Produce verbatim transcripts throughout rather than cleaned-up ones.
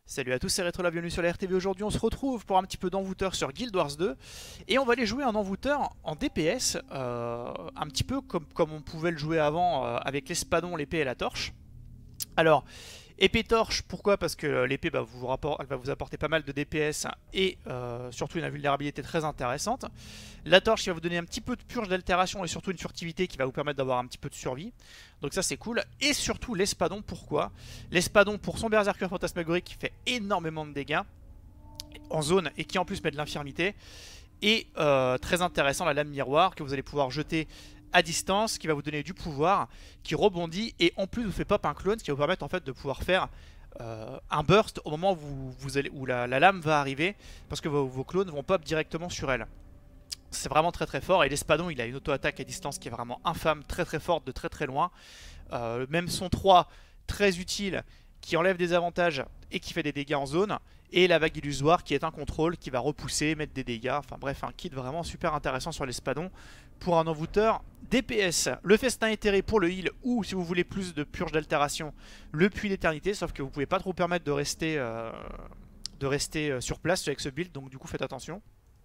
Salut à tous, c'est Retro, bienvenue sur la R T V. Aujourd'hui on se retrouve pour un petit peu d'envoûteur sur Guild Wars deux. Et on va aller jouer un envoûteur en D P S, euh, un petit peu comme, comme on pouvait le jouer avant euh, avec l'espadon, l'épée et la torche. Alors, épée torche, pourquoi? Parce que l'épée bah, vous rapport, va vous apporter pas mal de D P S et euh, surtout une invulnérabilité très intéressante. La torche qui va vous donner un petit peu de purge d'altération et surtout une furtivité qui va vous permettre d'avoir un petit peu de survie. Donc ça c'est cool. Et surtout l'espadon, pourquoi? L'espadon pour son berserker fantasmagorique qui fait énormément de dégâts en zone et qui en plus met de l'infirmité. Et euh, très intéressant, la lame miroir que vous allez pouvoir jeter à distance, qui va vous donner du pouvoir, qui rebondit et en plus vous fait pop un clone, ce qui va vous permettre en fait de pouvoir faire euh, un burst au moment où, vous, vous allez, où la, la lame va arriver, parce que vos, vos clones vont pop directement sur elle. C'est vraiment très très fort et l'espadon il a une auto-attaque à distance qui est vraiment infâme, très très forte de très très loin. Euh, même son trois, très utile, qui enlève des avantages et qui fait des dégâts en zone. Et la vague illusoire qui est un contrôle, qui va repousser, mettre des dégâts. Enfin bref, un kit vraiment super intéressant sur l'espadon pour un envoûteur D P S. Le festin éthéré pour le heal, ou si vous voulez plus de purge d'altération, le puits d'éternité. Sauf que vous pouvez pas trop vous permettre de rester, euh, de rester sur place avec ce build, donc du coup faites attention.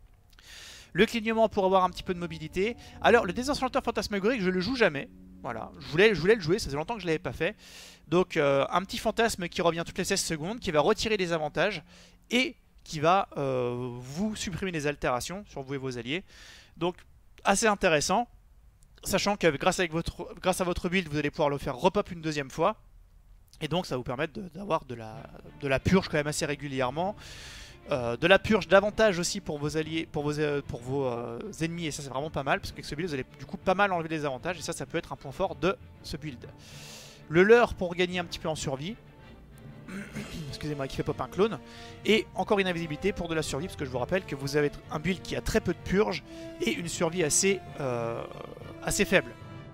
Le clignement pour avoir un petit peu de mobilité. Alors le désenchanteur fantasmagorique je le joue jamais. Voilà, je voulais, je voulais le jouer, ça faisait longtemps que je ne l'avais pas fait. Donc euh, un petit fantasme qui revient toutes les seize secondes, qui va retirer des avantages et qui va euh, vous supprimer les altérations sur vous et vos alliés. Donc assez intéressant, sachant que grâce, avec votre, grâce à votre build, vous allez pouvoir le faire repop une deuxième fois. Et donc ça va vous permettre d'avoir de, de, la, de la purge quand même assez régulièrement. Euh, de la purge davantage aussi pour vos alliés, pour vos, euh, pour vos euh, ennemis, et ça c'est vraiment pas mal parce qu'avec ce build vous allez du coup pas mal enlever les avantages et ça ça peut être un point fort de ce build. Le leurre pour gagner un petit peu en survie, excusez-moi, qui fait pop un clone, et encore une invisibilité pour de la survie parce que je vous rappelle que vous avez un build qui a très peu de purge et une survie assez, euh, assez faible.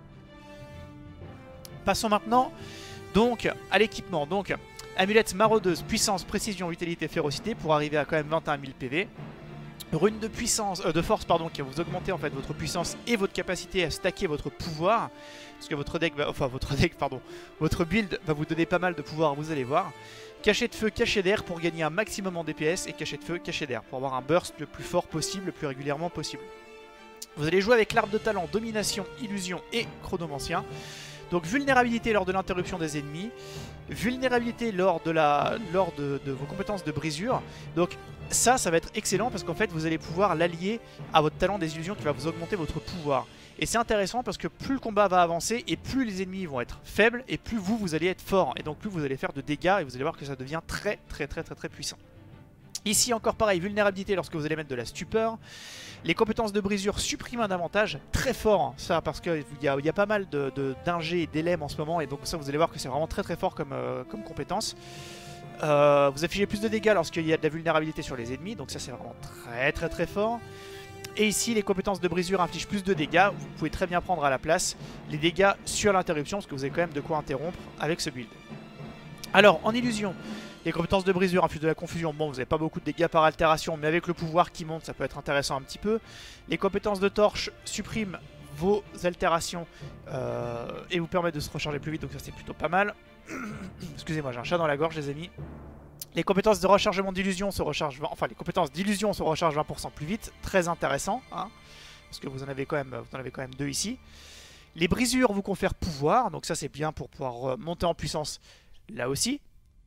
Passons maintenant donc à l'équipement. Donc amulette maraudeuse, puissance, précision, vitalité, férocité pour arriver à quand même vingt et un mille P V. Rune de puissance, euh, de force pardon, qui va vous augmenter en fait votre puissance et votre capacité à stacker votre pouvoir, parce que votre deck, va, enfin votre deck pardon, votre build va vous donner pas mal de pouvoir, vous allez voir. Cachet de feu, cachet d'air pour gagner un maximum en D P S et cachet de feu, cachet d'air pour avoir un burst le plus fort possible, le plus régulièrement possible. Vous allez jouer avec l'arbre de talent, domination, illusion et chronomancien. Donc vulnérabilité lors de l'interruption des ennemis, vulnérabilité lors de, la, lors de, de vos compétences de brisure. Donc ça, ça va être excellent parce qu'en fait vous allez pouvoir l'allier à votre talent des illusions qui va vous augmenter votre pouvoir. Et c'est intéressant parce que plus le combat va avancer et plus les ennemis vont être faibles et plus vous, vous allez être fort. Et donc plus vous allez faire de dégâts et vous allez voir que ça devient très très très très très puissant. Ici encore pareil, vulnérabilité lorsque vous allez mettre de la stupeur. Les compétences de brisure suppriment un avantage très fort, ça parce qu'il y, y a pas mal de, de, d'ingés et d'élèmes en ce moment et donc ça vous allez voir que c'est vraiment très très fort comme, euh, comme compétence. Euh, vous affichez plus de dégâts lorsqu'il y a de la vulnérabilité sur les ennemis, donc ça c'est vraiment très très très fort. Et ici les compétences de brisure infligent plus de dégâts, vous pouvez très bien prendre à la place les dégâts sur l'interruption parce que vous avez quand même de quoi interrompre avec ce build. Alors en illusion, les compétences de brisure infligent de la confusion. Bon, vous n'avez pas beaucoup de dégâts par altération, mais avec le pouvoir qui monte, ça peut être intéressant un petit peu. Les compétences de torche suppriment vos altérations euh, et vous permettent de se recharger plus vite, donc ça c'est plutôt pas mal. Excusez-moi, j'ai un chat dans la gorge, les amis. Les compétences de rechargement d'illusion se rechargent, enfin les compétences d'illusion se rechargent vingt pour cent plus vite, très intéressant, hein, parce que vous en avez quand même, vous en avez quand même deux ici. Les brisures vous confèrent pouvoir, donc ça c'est bien pour pouvoir monter en puissance là aussi.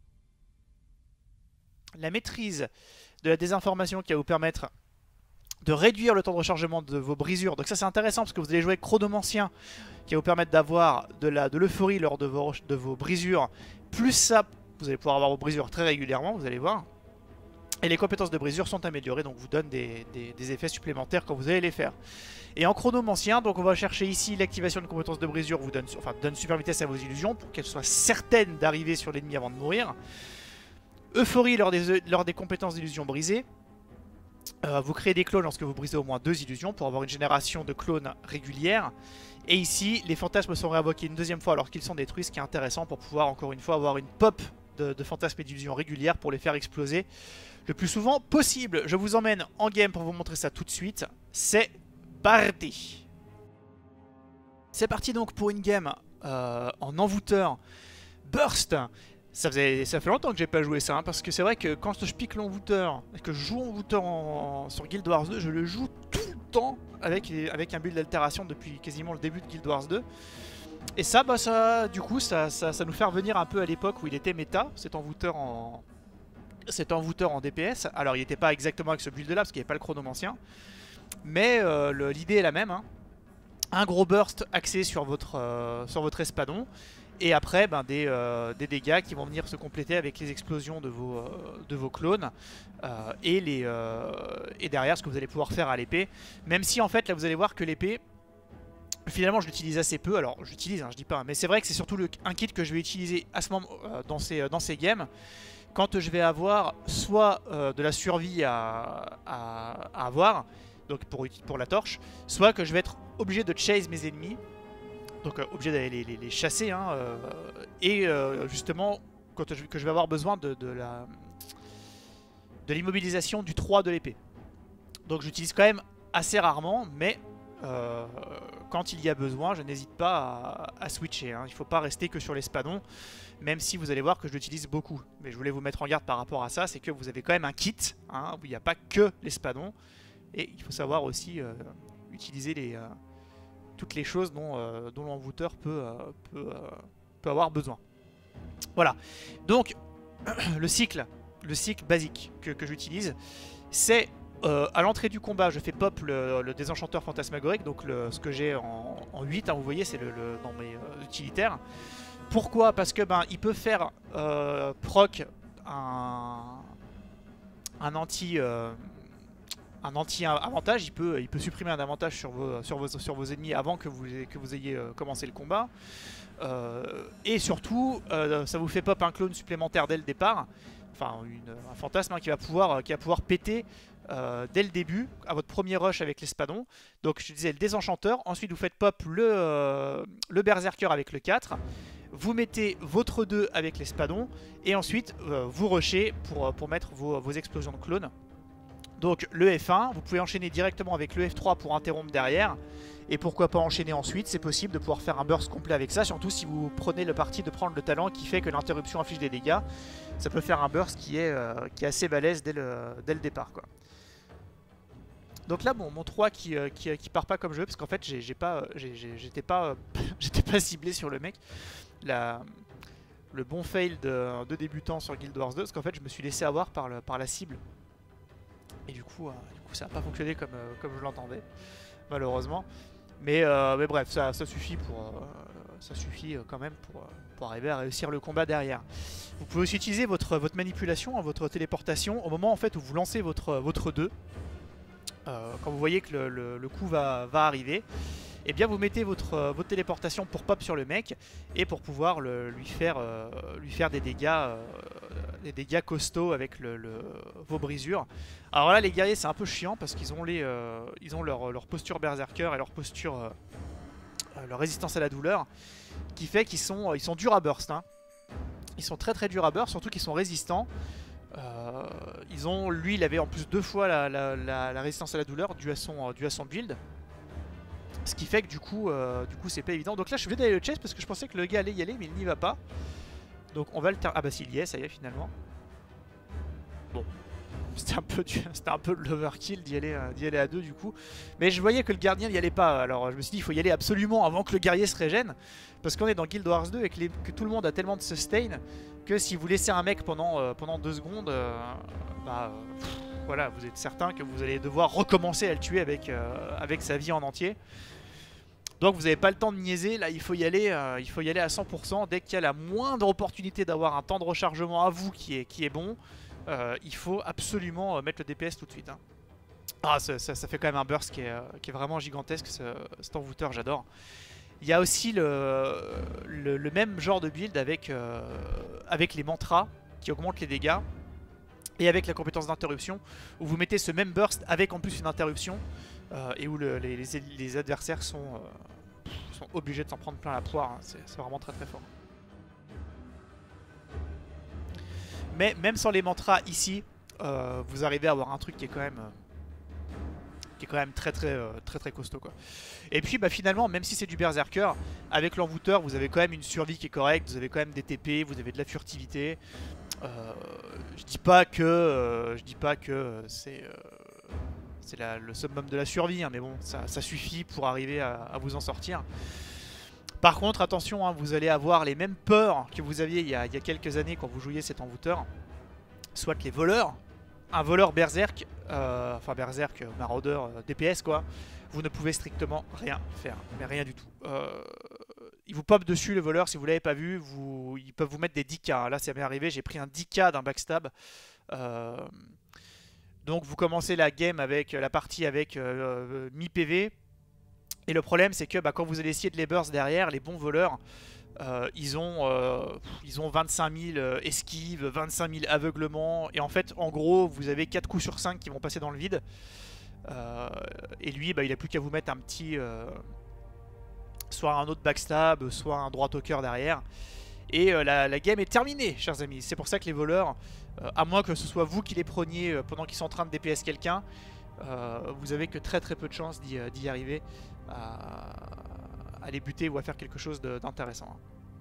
La maîtrise de la désinformation qui va vous permettre de réduire le temps de rechargement de vos brisures. Donc ça c'est intéressant parce que vous allez jouer avec chronomancien qui va vous permettre d'avoir de l'euphorie de lors de vos, de vos brisures. Plus ça, vous allez pouvoir avoir vos brisures très régulièrement, vous allez voir. Et les compétences de brisure sont améliorées, donc vous donnent des, des, des effets supplémentaires quand vous allez les faire. Et en chronomancien, donc on va chercher ici l'activation de compétences de brisure, vous donne, enfin, donne super vitesse à vos illusions pour qu'elles soient certaines d'arriver sur l'ennemi avant de mourir. Euphorie lors des, lors des compétences d'illusion brisées. Euh, vous créez des clones lorsque vous brisez au moins deux illusions pour avoir une génération de clones régulière. Et ici, les fantasmes sont réinvoqués une deuxième fois alors qu'ils sont détruits, ce qui est intéressant pour pouvoir encore une fois avoir une pop de, de fantasmes et d'illusions régulières pour les faire exploser le plus souvent possible. Je vous emmène en game pour vous montrer ça tout de suite. C'est parti. C'est parti donc pour une game euh, en envoûteur Burst. Ça, faisait, ça fait longtemps que j'ai pas joué ça, hein, parce que c'est vrai que quand je pique l'envoûteur, et que je joue envoûteur en, en, sur Guild Wars deux, je le joue tout le temps avec, avec un build d'altération depuis quasiment le début de Guild Wars deux. Et ça, bah ça, du coup, ça, ça, ça nous fait revenir un peu à l'époque où il était méta, cet envoûteur en, cet envoûteur en D P S. Alors il n'était pas exactement avec ce build là, parce qu'il n'y avait pas le chronomancien, mais euh, l'idée est la même, hein. Un gros burst axé sur votre, euh, sur votre espadon. Et après, ben, des, euh, des dégâts qui vont venir se compléter avec les explosions de vos, euh, de vos clones. Euh, et, les, euh, et derrière, ce que vous allez pouvoir faire à l'épée. Même si, en fait, là, vous allez voir que l'épée, finalement, je l'utilise assez peu. Alors, j'utilise, hein, je dis pas. Hein, mais c'est vrai que c'est surtout le, un kit que je vais utiliser à ce moment, euh, dans, ces, dans ces games. Quand je vais avoir soit euh, de la survie à, à, à avoir, donc pour, pour la torche, soit que je vais être obligé de chase mes ennemis. Donc euh, obligé d'aller les, les, les chasser, hein, euh, et euh, justement quand je, que je vais avoir besoin de, de la de l'immobilisation du trois de l'épée. Donc j'utilise quand même assez rarement, mais euh, quand il y a besoin, je n'hésite pas à, à switcher, hein. Il ne faut pas rester que sur l'espadon, même si vous allez voir que je l'utilise beaucoup. Mais je voulais vous mettre en garde par rapport à ça, c'est que vous avez quand même un kit, hein, où il n'y a pas que l'espadon, et il faut savoir aussi euh, utiliser les... Euh, toutes les choses dont, euh, dont l'envoûteur peut, euh, peut, euh, peut avoir besoin. Voilà. Donc, le cycle, le cycle basique que, que j'utilise, c'est euh, à l'entrée du combat, je fais pop le, le désenchanteur fantasmagorique, donc le, ce que j'ai en, en huit, hein, vous voyez, c'est le, le, dans mes euh, utilitaires. Pourquoi? Parce que ben, il peut faire euh, proc un, un anti... Euh, un anti-avantage, il peut, il peut supprimer un avantage sur vos, sur vos, sur vos ennemis avant que vous, que vous ayez euh, commencé le combat. Euh, et surtout, euh, ça vous fait pop un clone supplémentaire dès le départ. Enfin, une, un fantasme, hein, qui, va pouvoir, qui va pouvoir péter euh, dès le début, à votre premier rush avec l'espadon. Donc je disais le désenchanteur, ensuite vous faites pop le, euh, le berserker avec le quatre. Vous mettez votre deux avec l'espadon. Et ensuite, euh, vous rushez pour, pour mettre vos, vos explosions de clones. Donc le F un, vous pouvez enchaîner directement avec le F trois pour interrompre derrière. Et pourquoi pas enchaîner ensuite, c'est possible de pouvoir faire un burst complet avec ça. Surtout si vous prenez le parti de prendre le talent qui fait que l'interruption affiche des dégâts. Ça peut faire un burst qui est, euh, qui est assez balèze dès le, dès le départ, quoi. Donc là, bon, mon trois qui, euh, qui, qui part pas comme je veux, parce qu'en fait j'ai pas, j'étais pas, euh, j'étais pas ciblé sur le mec. La, le bon fail de, de débutant sur Guild Wars deux, parce qu'en fait je me suis laissé avoir par, le, par la cible. Et du coup, euh, du coup ça n'a pas fonctionné comme, euh, comme je l'entendais, malheureusement. Mais, euh, mais bref, ça, ça suffit, pour, euh, ça suffit quand même pour, pour arriver à réussir le combat derrière. Vous pouvez aussi utiliser votre, votre manipulation, votre téléportation, au moment en fait où vous lancez votre, votre deux. Euh, quand vous voyez que le, le, le coup va, va arriver, et eh bien vous mettez votre, votre téléportation pour pop sur le mec et pour pouvoir le, lui, faire, euh, lui faire des dégâts, euh, des dégâts costauds avec le, le, vos brisures. Alors là les guerriers c'est un peu chiant parce qu'ils ont, les, euh, ils ont leur, leur posture berserker et leur posture, euh, leur résistance à la douleur, qui fait qu'ils sont, ils sont durs à burst, hein. Ils sont très très durs à burst, surtout qu'ils sont résistants. Euh, ils ont, lui il avait en plus deux fois la, la, la, la résistance à la douleur due à son, due à son build. Ce qui fait que du coup, euh, du coup c'est pas évident. Donc là je vais d'aller le chase parce que je pensais que le gars allait y aller mais il n'y va pas. Donc on va le terminer. Ah bah s'il y est, ça y est finalement. Bon. C'était un peu du... c'était un peu de l'overkill d'y aller, euh, d'y aller à deux du coup. Mais je voyais que le gardien n'y allait pas. Alors je me suis dit il faut y aller absolument avant que le guerrier se régène. Parce qu'on est dans Guild Wars deux et que, les... que tout le monde a tellement de sustain que si vous laissez un mec pendant, euh, pendant deux secondes, euh, bah euh, pff, voilà, vous êtes certain que vous allez devoir recommencer à le tuer avec, euh, avec sa vie en entier. Donc vous n'avez pas le temps de niaiser, là il faut y aller, euh, il faut y aller à cent pour cent. Dès qu'il y a la moindre opportunité d'avoir un temps de rechargement à vous qui est, qui est bon, euh, il faut absolument euh, mettre le D P S tout de suite, hein. Ah, ça, ça, ça fait quand même un burst qui est, euh, qui est vraiment gigantesque, ce, cet envoûteur, j'adore. Il y a aussi le, le, le même genre de build avec, euh, avec les mantras qui augmentent les dégâts. Et avec la compétence d'interruption, où vous mettez ce même burst avec en plus une interruption, euh, et où le, les, les, les adversaires sont, euh, sont obligés de s'en prendre plein la poire, hein. C'est vraiment très très fort. Mais même sans les mantras ici, euh, vous arrivez à avoir un truc qui est quand même, euh, qui est quand même très très euh, très très costaud quoi. Et puis bah finalement, même si c'est du berserker, avec l'envoûteur vous avez quand même une survie qui est correcte, vous avez quand même des T P, vous avez de la furtivité. Euh, je dis pas que euh, je dis pas que c'est euh, c'est le summum de la survie, hein, mais bon, ça, ça suffit pour arriver à, à vous en sortir. Par contre, attention, hein, vous allez avoir les mêmes peurs que vous aviez il y a, il y a quelques années quand vous jouiez cet envoûteur. Soit les voleurs, un voleur berserk, euh, enfin berserk, maraudeur, euh, D P S quoi, vous ne pouvez strictement rien faire, mais rien du tout. Euh, ils vous pop dessus le voleur, si vous l'avez pas vu, vous, ils peuvent vous mettre des dix K. Là ça m'est arrivé, j'ai pris un dix K d'un backstab. Euh, donc vous commencez la game avec la partie avec euh, mi-P V. Et le problème c'est que bah, quand vous allez essayer de les burst derrière, les bons voleurs, Euh, ils, ont, euh, ils ont vingt-cinq mille euh, esquives, vingt-cinq mille aveuglements. Et en fait, en gros, vous avez quatre coups sur cinq qui vont passer dans le vide. Euh, et lui, bah, il a plus qu'à vous mettre un petit... Euh, soit un autre backstab, soit un droit au cœur derrière. Et euh, la, la game est terminée, chers amis. C'est pour ça que les voleurs, euh, à moins que ce soit vous qui les preniez euh, pendant qu'ils sont en train de D P S quelqu'un, euh, vous avez que très très peu de chances d'y d'y arriver à, à les buter ou à faire quelque chose d'intéressant.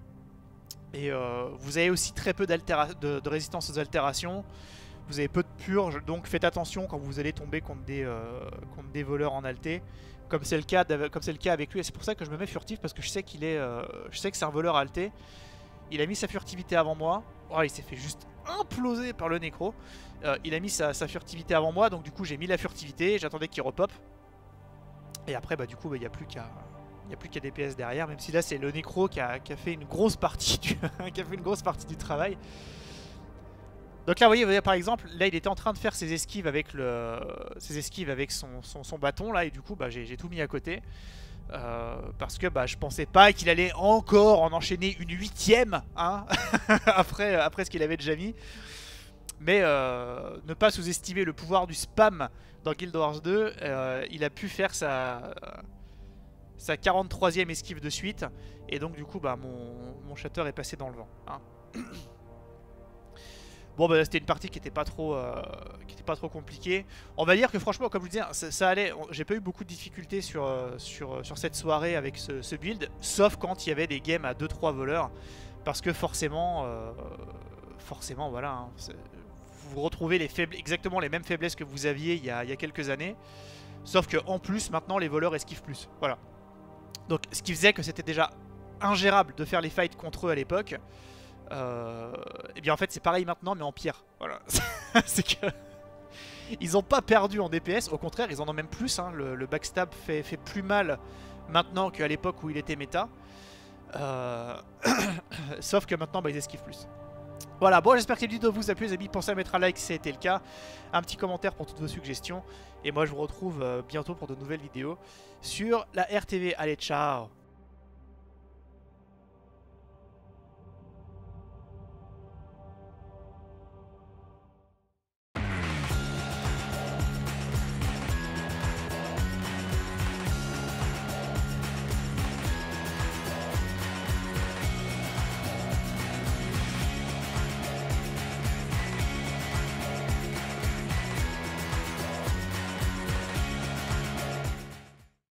Et euh, vous avez aussi très peu de, de résistance aux altérations. Vous avez peu de purge, donc faites attention quand vous allez tomber contre des, euh, contre des voleurs en alté, comme c'est le cas, comme c'est le cas avec lui. Et c'est pour ça que je me mets furtif, parce que je sais qu'il est, euh, je sais que c'est un voleur alté. Il a mis sa furtivité avant moi. Oh, il s'est fait juste imploser par le nécro. Euh, il a mis sa, sa furtivité avant moi, donc du coup j'ai mis la furtivité. J'attendais qu'il repop. Et après, bah du coup, il bah, n'y a plus qu'à, il n'y a plus qu'à D P S derrière. Même si là, c'est le nécro qui a, qui a fait une grosse partie du, qui a fait une grosse partie du travail. Donc là, vous voyez, par exemple, là, il était en train de faire ses esquives avec le, ses esquives avec son, son, son bâton là, et du coup, bah, j'ai tout mis à côté. Euh, parce que bah, je pensais pas qu'il allait encore en enchaîner une huitième hein, après, après ce qu'il avait déjà mis. Mais euh, ne pas sous-estimer le pouvoir du spam dans Guild Wars deux. Euh, il a pu faire sa, sa quarante-troisième esquive de suite. Et donc du coup bah, mon, mon shatter est passé dans le vent. Hein. Bon bah c'était une partie qui était pas trop euh, qui était pas trop compliquée. On va dire que franchement comme je vous disais ça, ça allait. J'ai pas eu beaucoup de difficultés sur, euh, sur, sur cette soirée avec ce, ce build. Sauf quand il y avait des games à deux trois voleurs. Parce que forcément euh, Forcément voilà hein, vous retrouvez les faibles, exactement les mêmes faiblesses que vous aviez il y a, il y a quelques années. Sauf que en plus maintenant les voleurs esquivent plus. Voilà. Donc ce qui faisait que c'était déjà ingérable de faire les fights contre eux à l'époque. Euh, et bien en fait c'est pareil maintenant mais en pire. Voilà. C'est que ils ont pas perdu en D P S, au contraire ils en ont même plus. Hein. Le, le backstab fait, fait plus mal maintenant qu'à l'époque où il était méta. Euh... Sauf que maintenant bah, ils esquivent plus. Voilà, bon j'espère que cette vidéo vous a plu les amis, pensez à mettre un like si ça a été le cas, un petit commentaire pour toutes vos suggestions, et moi je vous retrouve euh, bientôt pour de nouvelles vidéos sur la R T V. Allez, ciao!